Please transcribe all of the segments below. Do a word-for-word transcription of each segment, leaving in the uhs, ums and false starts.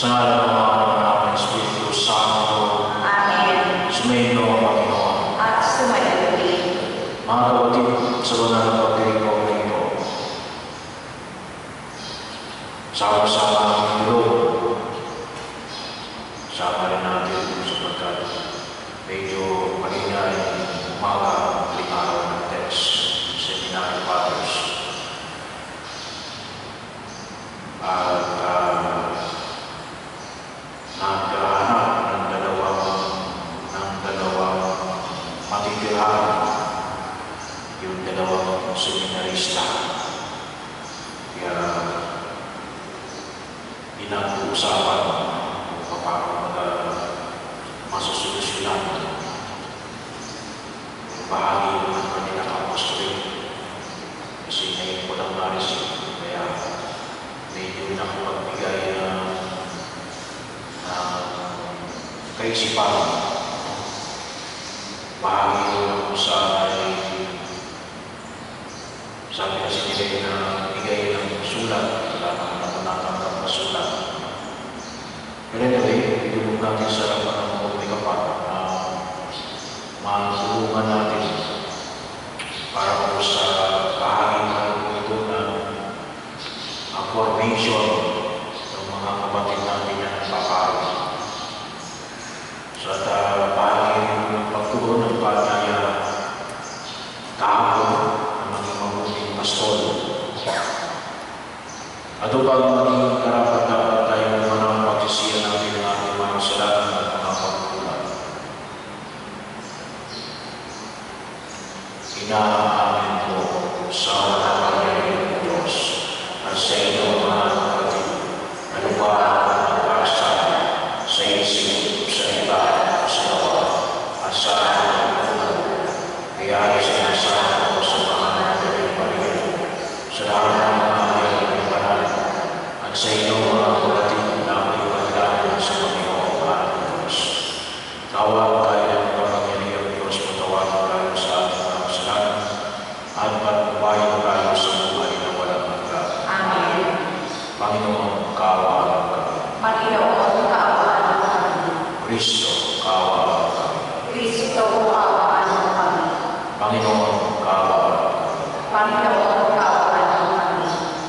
Sa ngalan ng Ama ng Espiritu Santo. Amen. Sumayin mo ang Panginoon. At sumayin din. Mga kapatid, sa unang pagdiriwang na ito, sama-sama ang tulog. Sama rin natin sapagkat medyo malinay umaga ang araw ng text, Seminary Fathers. At uh, naghahanap ng dalawang ng dalawang matitirahan, yung dalawang seminarista. Kaya pinag-uusapan kung paano uh, masusolusyonan yung bahagi ng kanilang apostolate. Kasi ngayon ko lang na-receive, kaya medyo nakapagbigay na uh, kaisipan. Bahagi ko sa ay sabi kasi nila na bigay ng sulat, wala naman ako natanggap na sulat. Pero anyway, ilubog natin sa harapan ng mga kapat na matulungan natin para po sa bahagi na ito ng ang formation ng mga kapatid natin na nagpaparo. So at uh, bahagi ng pagtugon ng panaya kahapon ng mga mabuting pastol. At upang maging karapat-dapat tayong manang pagsisiyan natin ng ating mga kasalanan at mga pagkukulang. Inaamin ko sa Panginoon Diyos at sa inyo mga kapatid na lupa ang pag-asa sa isip, sa iba, sa iba, at sa ating kaya ay sinasama ko sa mga natin parin sa lahat ng mga ayang banal at sa inyo mga kapatid na may pagdaan sa Panginoon ating Diyos. Tawag tayo ng kapangyarihang Diyos, patawagan tayo sa ating mga kasalanan at magpapayo tayo sa buhay na walang hanggan. Amen. Panginoon, kaawaan kami. Panginoon, kaawaan kami. Kristo, kaawaan kami. Kristo, kaawaan kami. Panginoon, kaawaan kami. Panginoon, kaawaan kami.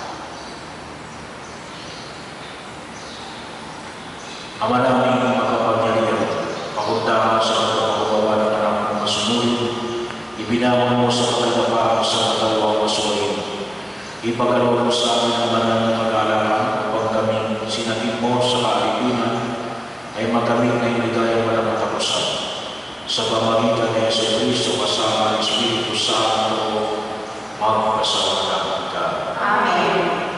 Ama namin ang makapangyarihan, pakundangan sa pagkakawawa ng anak ng masunod, ibinawang mo sa pagkakapaan sa katalawang masuwain. Ipagkaloob mo sa amin ang banal na pag-aalaman upang kami sinatid mo sa kaalipunan ay magamit na ibigay walang katapusan. Sa pamagitan ni Yesu Cristo kasama ng Espiritu Santo, magpasawalang ka. Amen.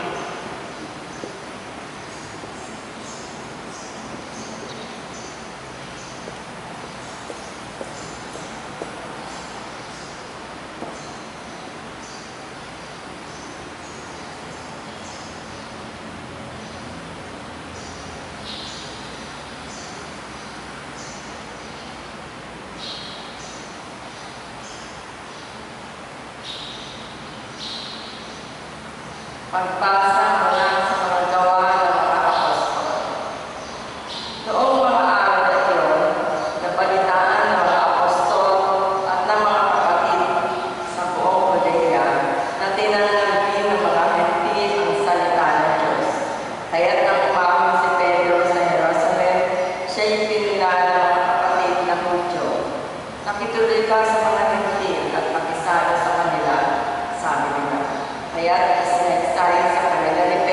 Pagbasa mula sa mga gawa ng mga apostol. Noong mga araw na iyon, napalitaan ng mga apostol at ng mga kapatid sa buong Judea na tinanggapin ng mga hentil ang salita ng Diyos. Kaya't nang umahon si Pedro sa Jerusalem, siya'y pinilala ng mga kapatid na Hudyo. Nakituloy ka sa mga hentil at pakisalo sa kanila, sabi nila. Kaya't isinagsayin sa kanila ni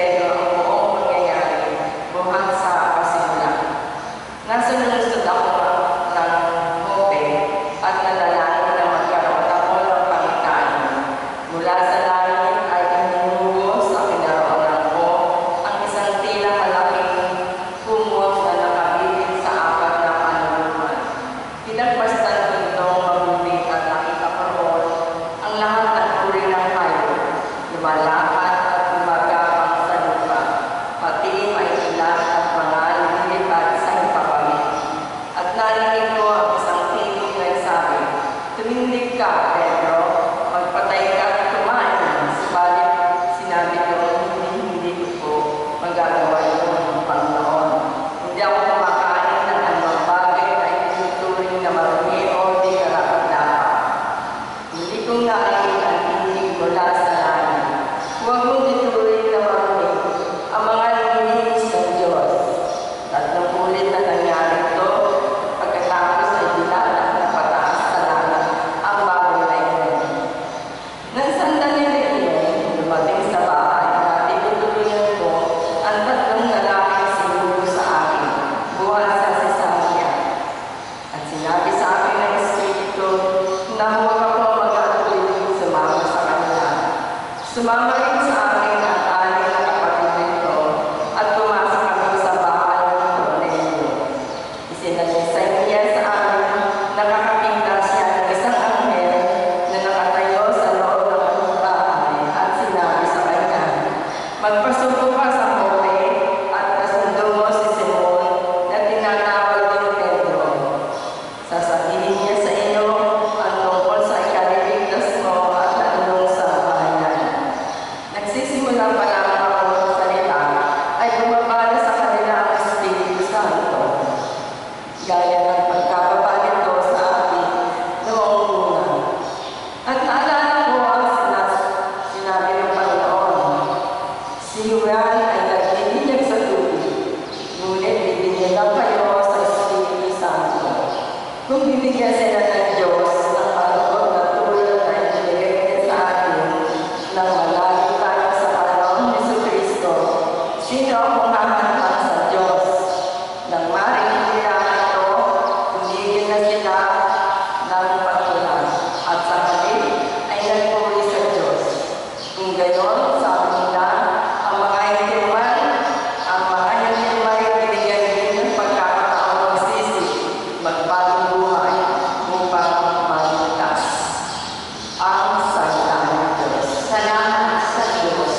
Magpasuko ka sa bote at kasundo mo si Simon na tinatawag din Pedro. Sasabihin niya sa iyo ang tungkol sa ikaliligtas mo at tanong sa bahayan. Nagsisimula pa lang ako ng salita ay bumabala sa kanila ang Espiritu Santo. Gaya ng pagkababa nito sa atin noong una. At naalala ko ang sinas sinabi ng Panginoon. Si Juan ay nagbibinyag sa tubig, ngunit bibinyagan kayo sa Espiritu Santo. Kung bibigyan sila ng Diyos ng palugod na tulad na ibigay niya sa atin nang malalim tayo sa panahon ni Jesucristo, sino ang kumahantang sa Diyos? Nang marinig nila ito, tumigil na sila ng patulan at sa halip ay nagpuri sa Diyos. Kung gayon, sabi nila, ang mga hintiman, ang mga hintimay binigyan din ng pagkakataong magsisi, magbagong buhay upang maligtas. Ang salita ng Diyos. Salamat sa Diyos.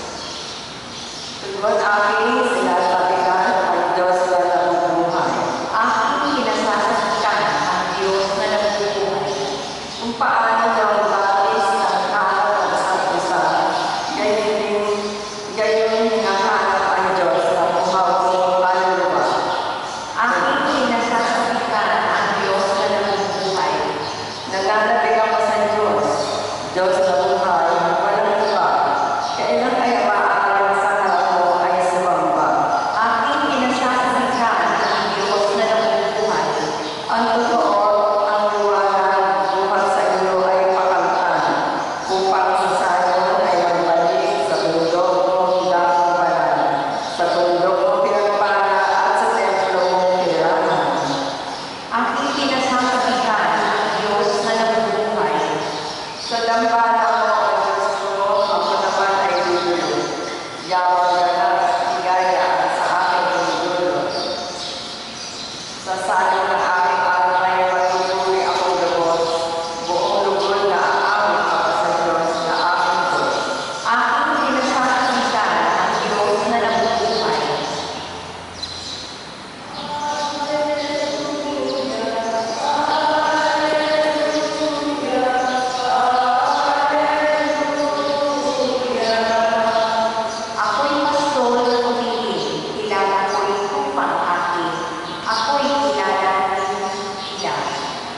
Tugod aking sinasabihan ang Diyos na nabubuhay. Aking kinasasabihan ang Diyos na nabubuhay. Kung paano daw bagis ng hanap ng isa't isa, gayon din, gayon hinahanap ang Diyos na buhawang kaluluwa. Aking kinasasabihan ang Diyos na nabubuhay. Nanganabig ako sa Diyos, Diyos na buhay, walang iba. Kailan kaya maaaring sa harap mo ay sumamba? Aking kinasasabihan ang Diyos na nabubuhay. Ang totoo, ang liwanag buhat sa iyo ay pakaltan, upang sa sayon ay magbalik sa bundok mong damang banal, sa bundok mong pinagpala at sa templo mong pinirahan. Aking kinasasabihan ang Diyos na nabubuhay. Sa dambana mo ang Diyos mo, ako naman ay dulo. Yawang ganas, higaya sa aking dulo. Sa sayo ng aking alay, matutuloy akong lubos. Buong lubos na aaming ako sa Diyos na aking Diyos. Aking kinasasabihan ang Diyos na nabubuhay. Ako'y pastol na pumili, kilala ko'y upang aking. Ako'y kilala ng kilala.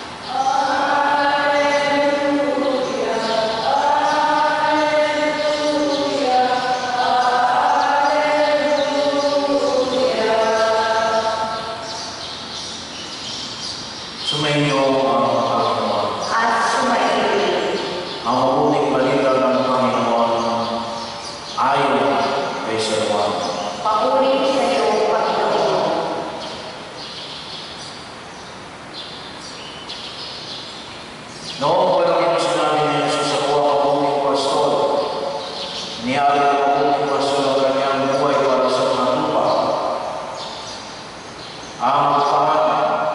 Sumainyo ang Panginoon. At sumaili. Ang mabuting balita ng Panginoon ayon kay San Juan. Papuri sa iyo, Panginoon. Noong panahon sinabi ni Jesus sa buwang mabuting pastor, niyari ang mabuting pastor ang kanyang buhay para sa mga tupa. Ang tupahan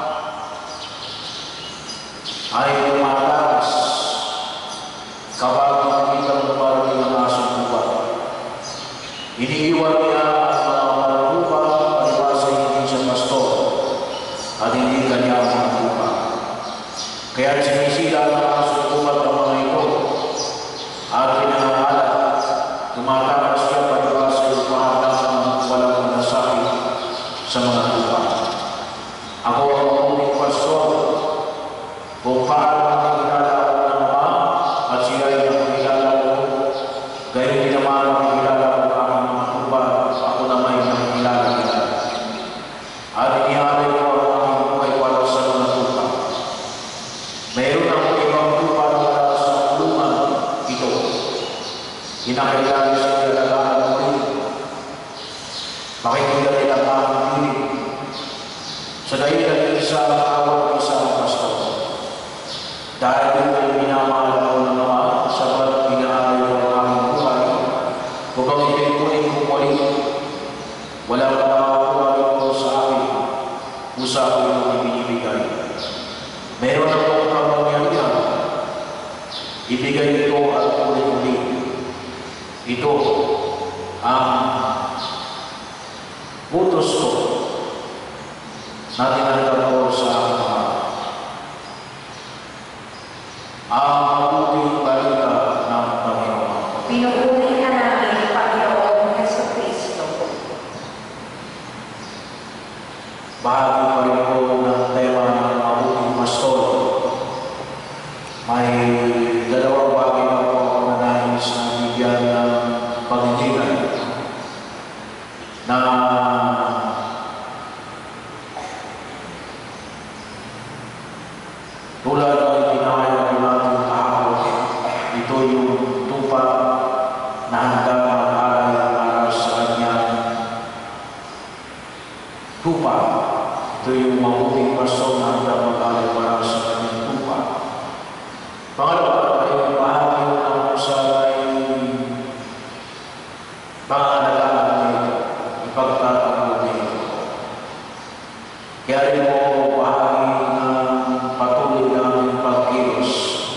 ay lumatakas kapag nakikita mo parating ang asong tupa. Iniiwan niya ang mga tupa para sa hindi sa pastor at hindi kanya ang mga tupa. Kaya sinisila ang asong tupa ng mga ito at pinangahala. Tumatakas siya para sa tupahan ng walang manasakit sa mga tupa. Ako ang mabuting pastor. Kung paano makikilala ko ng Ama at siya ay nakikilala ko, gayon din naman makikilala ko ang aking mga tupa, ako naman ay nakikilala nila. At inihalay ko ang aking buhay para sa mga tupa. Mayroon akong ibang tupa na wala sa kulungan ito. Kinakailangan siya nilalagaan ko rin. Makikita nila ang aking piling. Sa dahilan isa ang awal ng isang pastor. Dahil ito ay minamahal ako ng Ama, sabat pinaaral ko ang aking buhay, upang ipinpunin ko muli, walang nakakakuha ito sa akin, usa ko itong ibinibigay. Meron akong kapangyarihan, ibigay ito at ulit-ulit. Ito ang lupa. Ito yung mabuting pastor na hanggang mag-alay para sa kanyang lupa. Pangalawa ay bahagi ng usay pangalagaan nito, ipagtatago nito. Kaya rin mo bahagi ng patuloy ng pagkilos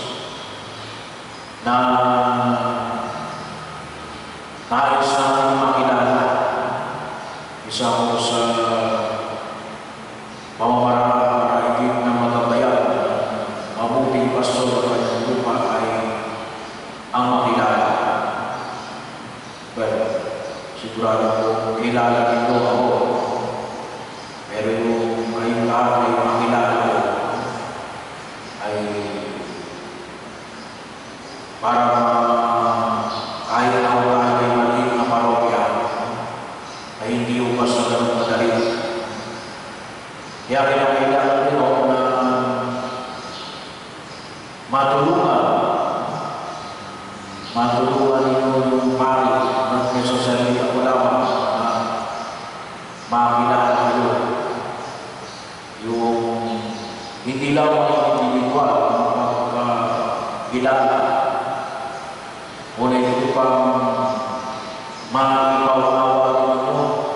na nais natin makilala. Isa ko sa pamamaraan para higit na magabayan mabuting pastor sa kanyang lupa ay ang makilala. Well, sigurado ko kilala nito ako. Pero yung kayong lahat ay makilala ko ay para kahit na wala ay maliit na parokya ay hindi yung basta ganun madali. Kaya kinakailangan nyo na matulungan matulungan ninyo yung pari ng necessary ako lamang na makilala kayo. Yung hindi lang ang individual ang pagkakilala. Ngunit ito pang makipawawa ninyo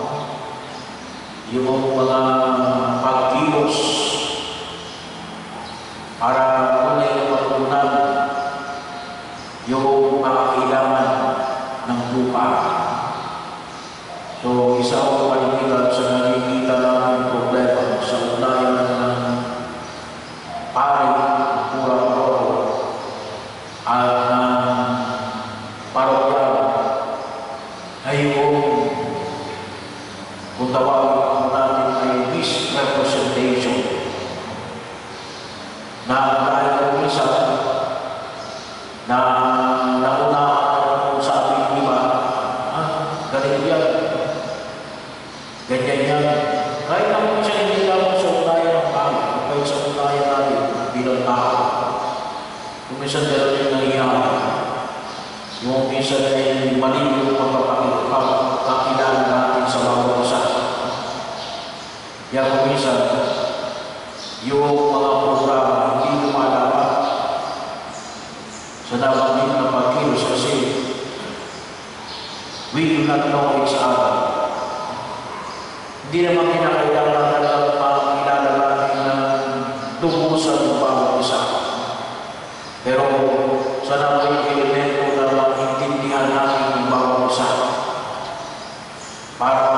yung mga pagkilos para kunay matutunan yung mga kailangan ng lupa. So, isa ko panigilan sa nakikita namin problema sa ugnayan ng pari, ng purang paroko, at ng parokya ay yung kung tawagin mo natin ay misrepresentation na dahil kung isa na naunahan kung sabi ng iba, ah, galing yan, ganyan yan. Kahit na kung siya hindi lang sa unayan ng pari, kahit sa unayan natin bilang tao, kung minsan meron yung nangyayari, yung minsan ay mali yung pagpapakilala natin sa bawat isa. Kaya kung minsan, yung mga programa hindi lumalaman sa nabanggit na pagkilos kasi we do not know each other. Hindi naman kinakailangan talagang makakilala natin ng lubusan ng bawat isa. Pero sa naman yung elemento na maintindihan natin ng bawat isa para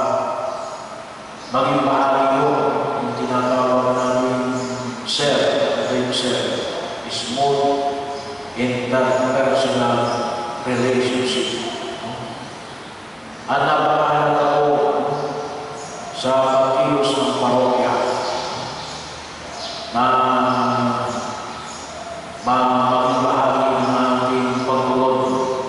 maging bahagi yun yung tinatawag namin self, yung self, smooth interpersonal relationship. At napakahalaga ko sa pagkilos ng parokya na maging bahagi ng ating pagtugon.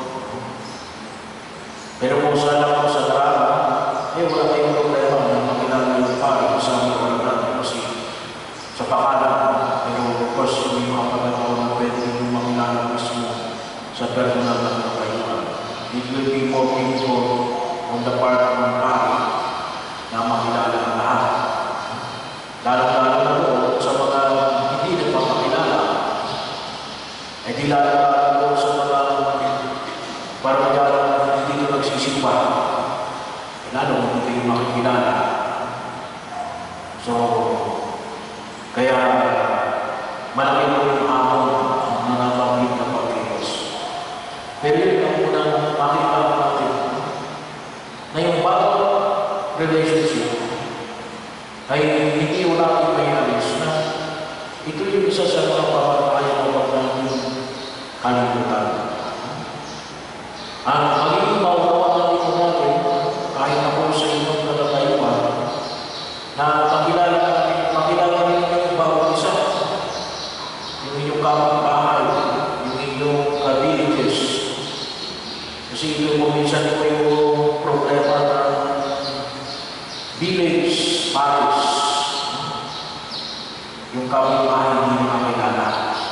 Pero kung saan ako sa drama, eh wala tayong problema na makilala yung pari sa mga natin kasi sa pakalan. Pero of course, yung mga pagkakaroon na pwede yung makilala mismo sa personal na kapayuan. It will be more painful on the part of the pari na makilala ang lahat. Lalo-lalo na doon sa mga hindi nagpapakilala. Eh di lalo-lalo doon sa mga parang na hindi na nagsisimba. Eh lalo hindi kayo makikilala. So, kaya malaki mo yung hamon ang nangabanggit na pagkilos. Pero yun ang unang makita natin na yung bawat relationship ay hindi mo natin may alis na ito yung isa sa mga pamatayan o pag namin kalimutan. Ang magiging maunawa natin natin kahit ako sa inyong katatayuan na makilala natin, makilala natin yung bawat isa. Yung inyong kapitbahay, yung inyong ka-villages. Kasi ito kung minsan ito yung problema ng village, parish. Yung kapitbahay hindi makakilala.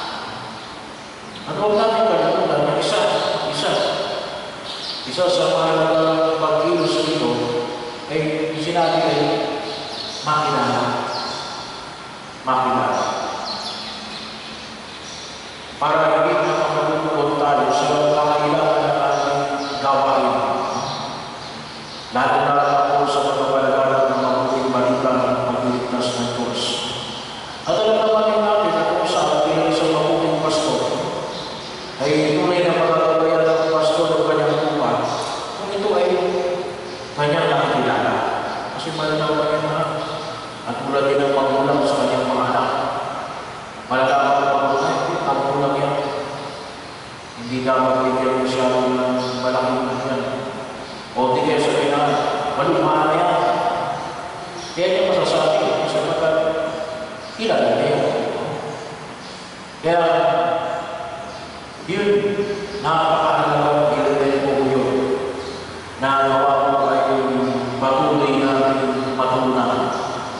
Ano ang natin kalimutan na isa, isa. Isa sa mahalagang pagkilos nito ay sinabi kayo makilala. Makilala. Para hindi na makatutulog tayo sa kakailangan ng ating gawain. Lalo na ako sa pagpapalagalan ng mabuting balita ng pagliligtas ng Diyos. At alam naman natin na kung saan bilang isang mabuting pastor ay tunay na magagabayan ng pastor ng kanyang lupa kung ito ay kanyang nakikilala. Kasi malalaman niya na at mula din ang magulang sa kanyang mga anak. Malalaman ng magulang, ang magulang yan. Hindi dapat bigyan mo siya ng malaking yan. O di kaya sabihin na, malumaan na yan. Kaya niya masasabi, sapagkat kilala niya yan. Kaya, yun, napakahalaga ilagay po yun na nawa po ay patuloy natin matunan.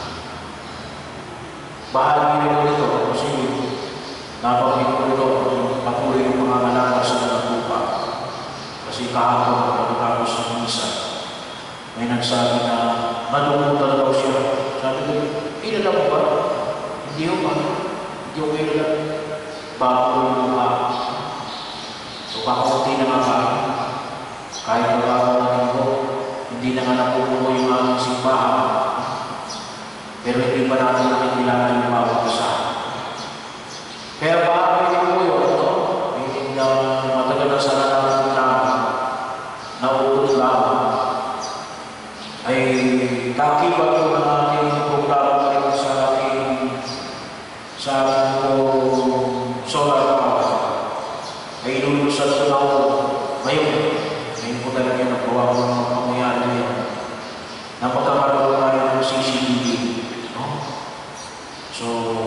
Bahagi nito nito kasi napagin ko nito patuloy yung mga malakas na lupa. Kasi kahapon pagkatapos ng misa, may nagsabi na madumutan daw siya. Sabi ko, kilala mo ba? Hindi ko ba? Hindi ko kilala. Bago yung mga so kakunti na nga kami. Kahit na bago na ito, hindi na nga napupuno yung aming simbahan. Pero hindi pa natin nakikilala yung bawat isa. Kaya bakit hindi ko yun, ito? Hindi na matagal na sana natin namin na utos lamang ay kakibat ko ng ating programa rin sa ating sa ating solar power. Ay inulusan ko na ako ngayon. Ngayon ko talaga nagawa ko ng mga pangyayari yan. Na pagkakaroon tayo ng C C T V. No? So,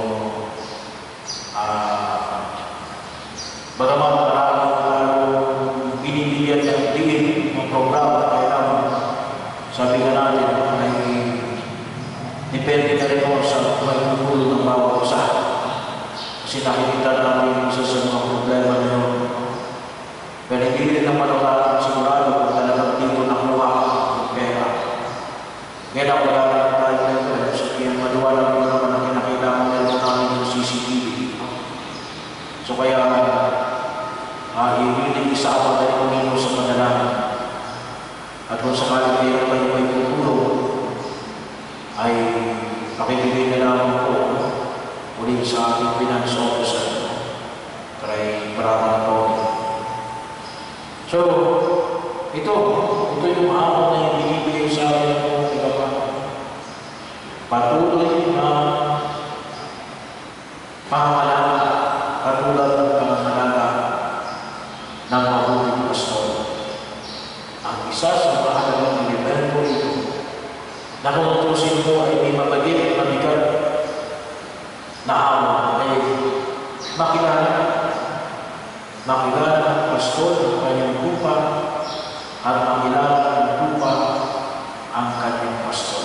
ah, bagaman maraming maraming binibigyan ng diin ng programa, kaya naman sabi nga natin ay depende na rin po sa pagkukulo ng bawat isa. Kasi nakikita namin isa sa mga problema na yun. Pero hindi rin naman wala sigurado kung talagang dito nakuha ang pera. Kaya wala rin tayo na ito. Sabihin, maliwanag mo naman ang kinakailangan meron namin yung C C T V. So kaya, uh, hindi isama na rin kung sa panalangin. At kung sakaling mayroon kayo may tutulong, ay pakibigay na namin po uli sa ating finance officer, kay Brahman Tony. So, ito, ito yung ako na yung binibigay sa akin ng iba. Patuloy na pangalaga, katulad ng pangalaga ng mabuting pastor. Ang isa sa mahalagang elemento ito na kung tutusin mo ay may mabagay, mabigat na awa ay makilala. Makilala ng pastor ang kanyang lupa at makilala ng lupa ang kanyang pastor.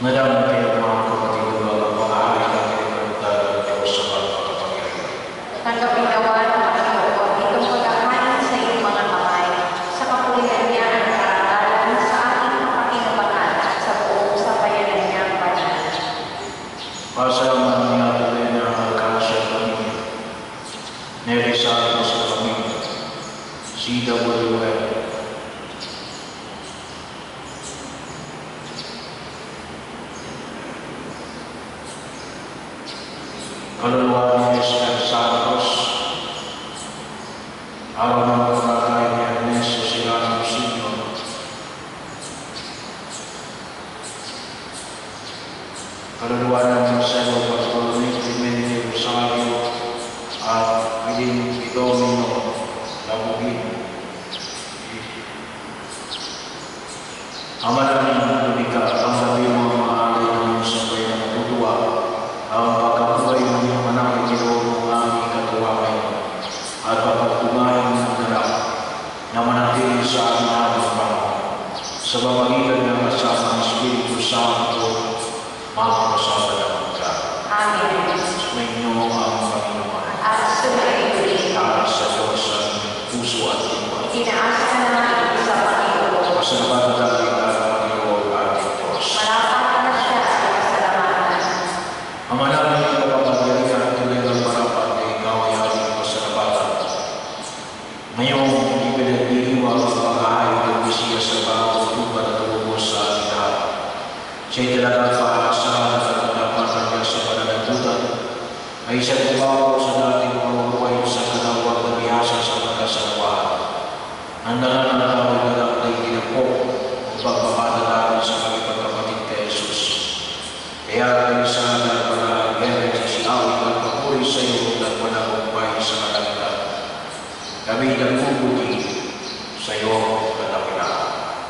Madam kayo mga kapatid, ang pag-aari ng pinagkalutan ng Diyos sa pagpapagyan. Tanggapin nawa ng Panginoon itong paghahain sa iyong mga kamay sa kapulitan niya ang karangalan sa ating kapakinubangan at sa buong sabayanan niyang banal. Pasalamat niya tuloy na alkansya ng pamilya. Mary Santos sa pamilya. C W L. Kaluluwa ni S F Santos, araw ng pagkakay ni Ernesto Silano Senior, kaluluwa ng Marcelo Bartolome Clemente Rosario at Willing Domino Labugin. Ama namin ang lumika, ang sabi mo ang mahalay ng sabay na matutuwa, ang pagkabuhay ng iyong anak ay ginawang ng aming katuwakay at pagpatunayan ng darap na manatili sa aming aming Panginoon. Sa pamamagitan ng kasama ng Espiritu Santo, makakasama ng mga. Amen. Sumayin niyo ang Panginoon. At sumayin rin. Taas sa Diyos ang puso at diwa. Tinaas ka namin sa Panginoon. Masalamat at tingnan ang Panginoon ating Diyos. Malapit na siya sa kasalamatan. Ama namin ang kapapagalitan tuloy ng marapat na ikaw ay ating pasalamatan. Ngayong ipinagdiriwang ang pag-aayos ng Mesiya sa bagong lupa na tumubos sa ating lahat. Siya'y talagang paasahan at katapatan niya sa pananagutan ay isang tumawa sa dating mamubuhay sa kalawang na biyasa sa magkasalawahan. Ang nananatawag na lang ay ginapok o pagpapala namin sa mga pagkapatid kay Jesus. Kaya kayo sa nagpanahagyari sa siawit at papuri sa iyo at panagumpay sa kalangitan. Kami nagpuputi sa iyo kadakilaan.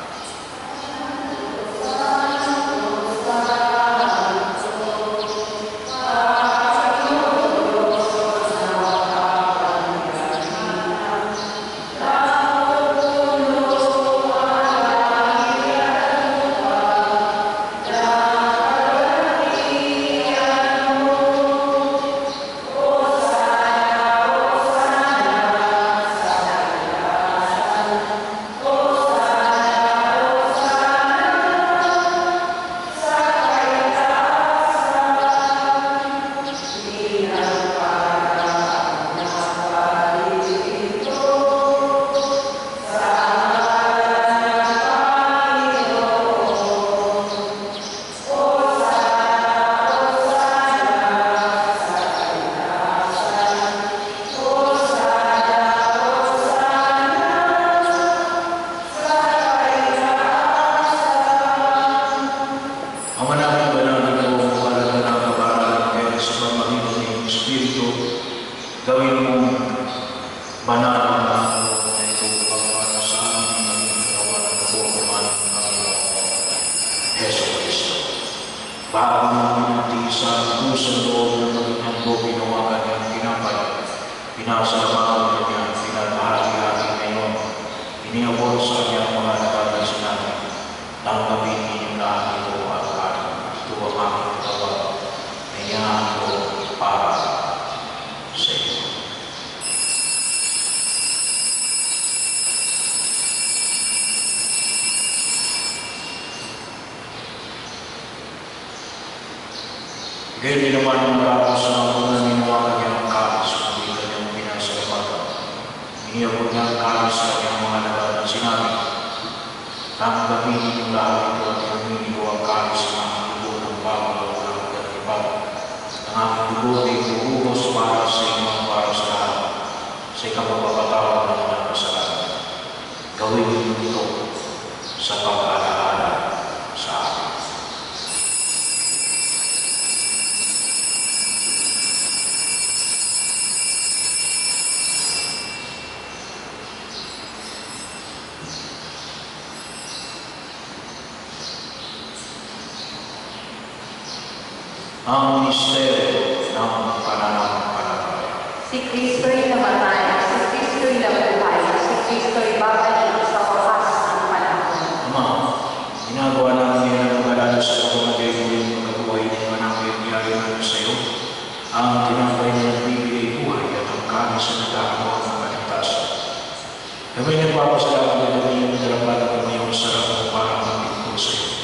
Gayon din naman ang marapos sa mga ninawagan niya ang kalis kung di kanyang pinasalamatan. Iniyabot niya ang kalis sa kanyang mga nagal at sinabi, tanggapin ninyong lahat ito at humingin ko ang kalis ng aking dugo ng bagong at at ibang. Ang aking dugo ay bubugos para sa inyong para sa lahat sa ikapagpapatawad ng mga kasalanan. Gawin niyo ito sa pag-alaala sa akin. Ang misteryo ng pananampalataya. Si Kristo'y namatay, si Kristo'y nabuhay, si Kristo'y babalik sa wakas ng panahon. Ama, ginagawa namin ngayon ang pag-alala sa pagmamagay ng Kami nagpapasalamat na kami yung nagarapan na kami yung sarap mo para mapitko sa iyo.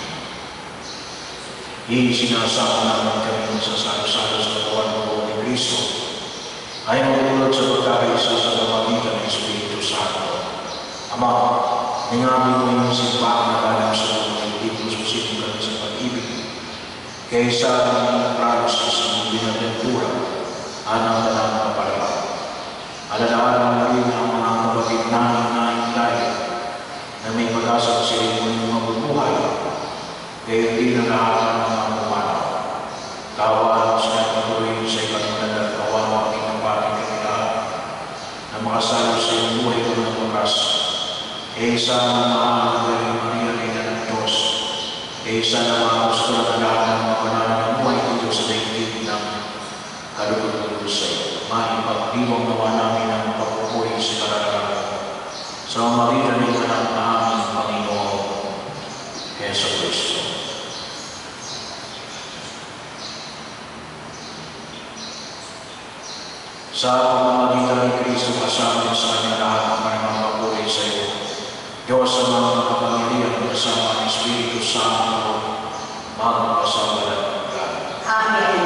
Isinasama naman kami sa salo-salo sa katawan mo ni Kristo ay magulot sa pagkakaisa sa pamamagitan ng Espiritu Santo. Ama, ningabi mo yung simbang na galang sa mga hindi mo susitin kami sa pag-ibig. Kaysa ng pralos sa mga binabentura, anang tanang kapalaran. Alalaan mo rin ang mga kapatid namin na hintay na may pag-asa sa iyo yung mabubuhay, kaya hindi na lahat ng mga pumanaw. Kawan sa patuloy sa ikanunad at kawan ang pinapating kanilaan na makasalo sa iyong buhay ko ng wakas. Kaysa ng mahal na galing Maria Reina ng Diyos, kaysa ng mga gusto na lahat ng mga pananamuhay dito sa daigdig ng kalulog sa iyo. Maipagdiwang nawa namin ang pagpupuhay sa kararagan sa mamagitan ng anak na aming Panginoon, Yesu Kristo. Sa pamamagitan ng Kristo kasama sa kanya lahat ng kanyang pagpupuhay sa iyo, Diyos sa mga kapamilya kasama ng Espiritu Santo, magpasamalan. Amen.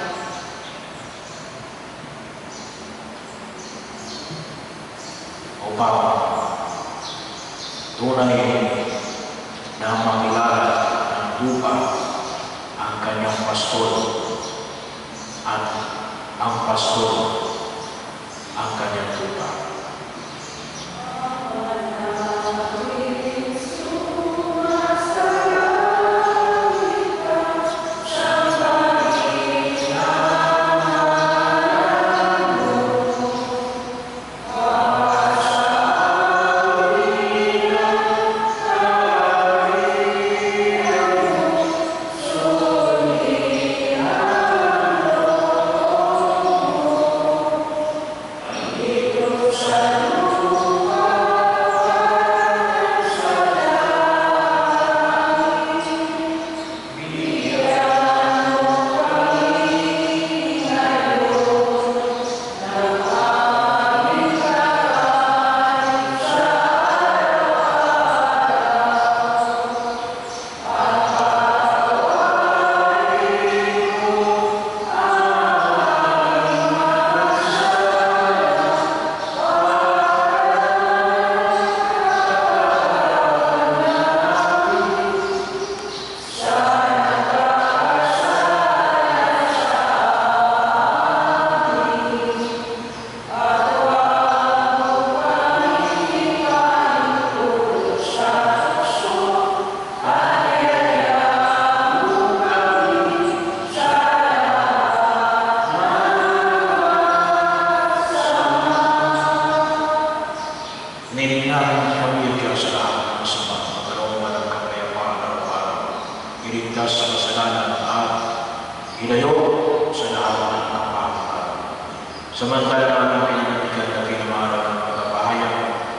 Upang tunay na makilala ng lupa ang kanyang pastor at ang pastor ang kanyang lupa. Samantala namin pinanatigan na pinamahalan ng pagkapahayag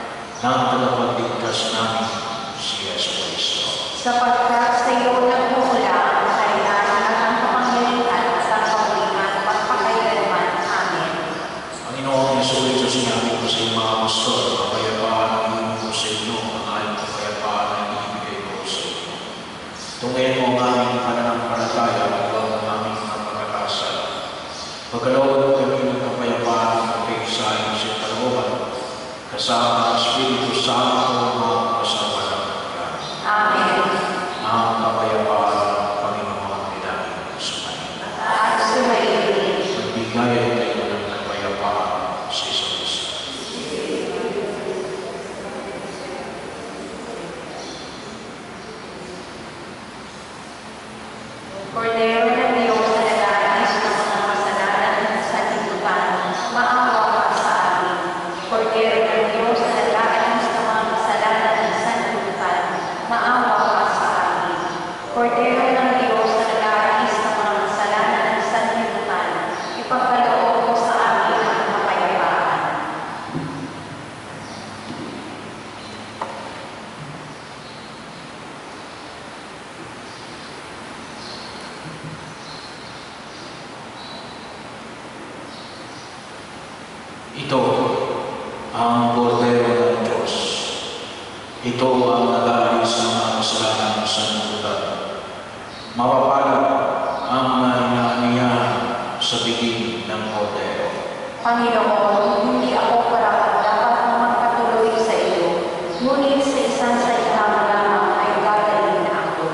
ng tagapagligtas namin si Yesu Kristo. Sapagkat sa iyo nagmumula ang kaharian at ang kapangyarihan at ang kamulian pagpakailanman. Amen. Panginoon Yesu Kristo, sinabi ko sa iyong mga pastor, kapayapaan ang ibig ko sa inyo, ang aling kapayapaan ang ibigay ko sa inyo. Tungayin mo ang aming pananampalataya at ang aming mga pagkakasal. Pagkaloob kami ng kapayapaan ng pagkaisahin sa kalooban, kasama ang Espiritu Santo mga kasama ng Pagkakas. Amen. Ang kapayapaan ng Panginoon nilagay sa kanila. At sumayin. Magbigayan kayo ng kapayapaan sa isa't isa. Cordero ng Diyos na nag-aalis ng mga kasalanan sa lipunan, maawa ka sa amin. Cordero ng Diyos na nag-aalis ng mga kasalanan sa lipunan, maawa ka sa amin. Cordero Ito ang nag-aalis ng mga kasalanan ng sanlibutan. Mapapalad ang inaaniyahan sa biging ng kordero. Panginoon, hindi ako karapat-dapat na magpatuloy sa iyo, ngunit sa isang salita mo lamang ay gagaling na ako.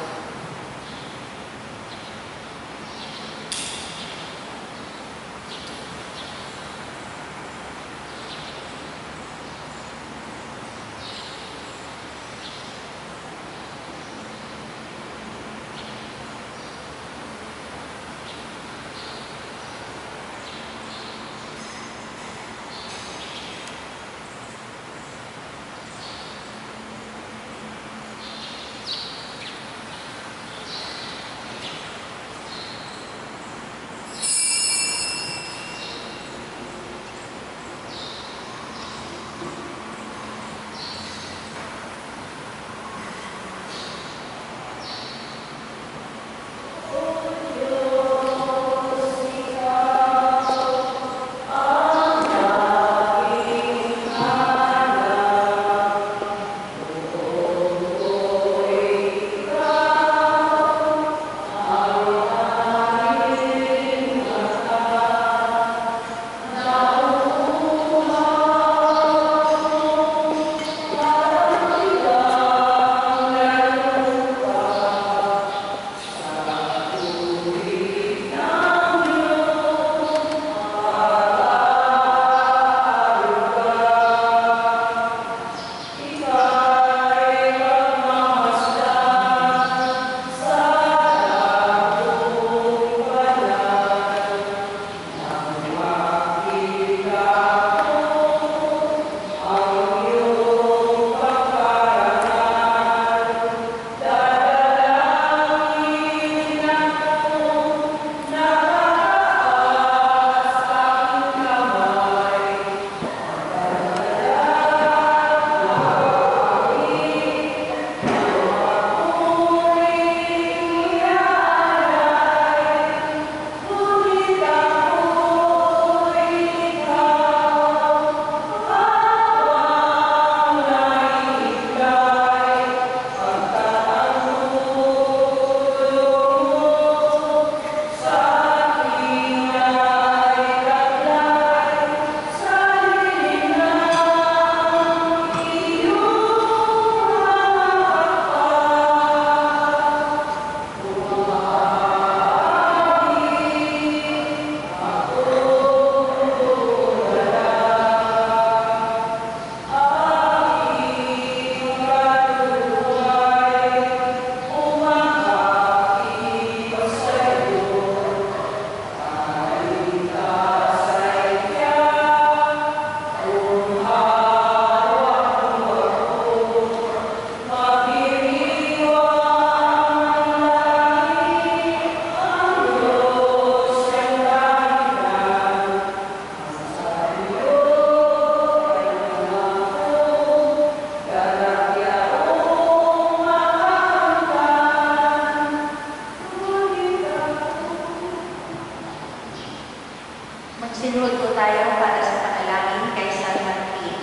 Magsinod po tayo para sa panalangin kay San Martin.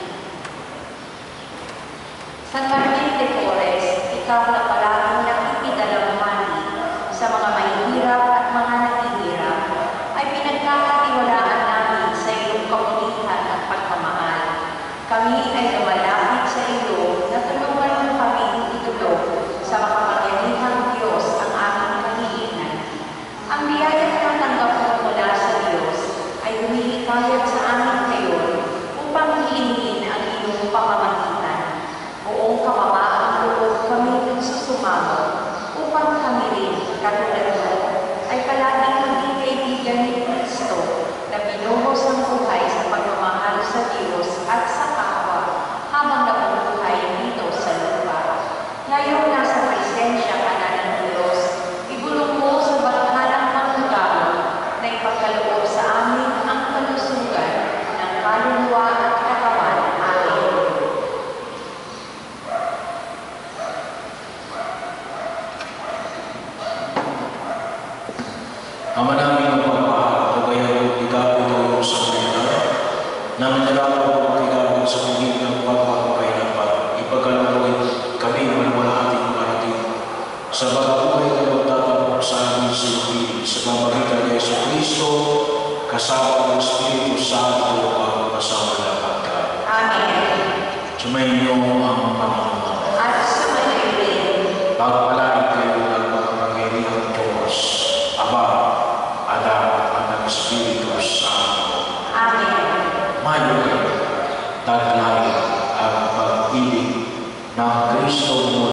San Martin de Porres, ikaw na palaging nakikidalangmani sa mga mahihirap at mga naghihirap, ay pinagkakatiwalaan namin sa iyong kabutihan at pagmamahal. Kami ay lumalapit sa iyo na tulungan mo kami itulog sa makapangyarihang Diyos ang aming kahilingan. Ang biyaya na natanggap mo mula sa Diyos ay humihikayat sa amin ngayon upang hilingin ang iyong pamamagitan. Buong kamamaang loob kami susumamo upang kami rin, katulad mo, ay palaging maging kaibigan ni Kristo na binuhos ang buhay sa pagmamahal sa Diyos at sa kapwa habang nabubuhay dito sa lupa. Ngayong nasa presensya ka na ng Diyos, ibulong mo sa bathalang panggagamot na ipagkaloob sa amin ang kalusugan ng kaluluwa at katawan. Amen. Ama namin ang pagmahal, pagkayaw, ikaw ito sa mga na manalangin po ikaw Sumainyo ang Panginoon. At sumayo rin. Pagpalain kayo ng makapangyarihang Diyos, Ama, Anak, at ng Espiritu Santo. Amen. Mayo kayo, taglay ang pag-ibig ng Kristo